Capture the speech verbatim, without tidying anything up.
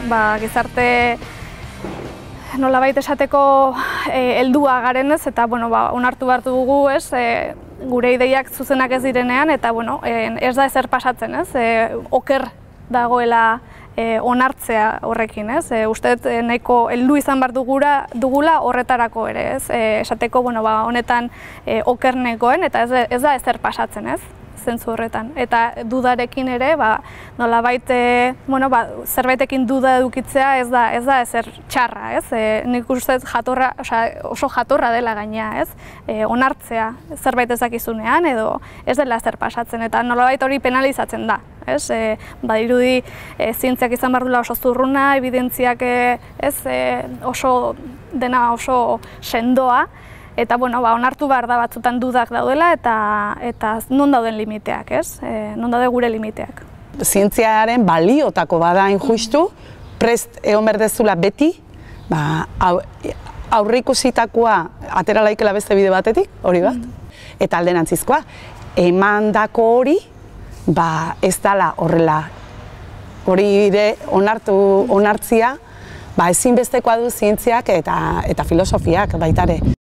ba, gizarte nolabait esateko heldua garenez, eta bueno, ba, onartu behar dugu, ez, e, gure ideiak zuzenak ez direnean, eta bueno, e, ez da ezer pasatzen, ez, e, oker dagoela e, onartzea horrekin, ez, e, uste e, nahiko heldu izan behar dugula, dugula horretarako ere, ez, e, esateko, bueno, ba, honetan e, oker negoen, eta ez, ez da ezer pasatzen, ez, zentzu horretan. Eta dudarekin ere, ba, nolabait, e, bueno, ba, zerbaitekin duda edukitzea ez da, ez da ezer txarra, ez? E, nik uste jatorra, osea, oso jatorra dela gainea, ez? E, onartzea zerbait ez dakizunean edo ez dela ezer pasatzen, eta nolabait hori penalizatzen da, ez? E, badirudi e, zientziak izan behar duela oso zurruna, evidentziak e, ez, e, oso dena oso sendoa, eta bueno, ba, onartu behar da batzutan dudak daudela eta eta non dauden limiteak, ez? E, non daude gure limiteak. Zientziaren baliotako bada hain justu, prest egon behar dezula beti, ba, aurreikusitakoa atera laikela beste bide batetik, hori bat, eta alderantzizkoa, emandako hori, ba, ez dala horrela, hori ere onartu, onartzia, ba, ezinbestekoa du zientziak eta, eta filosofiak baitare.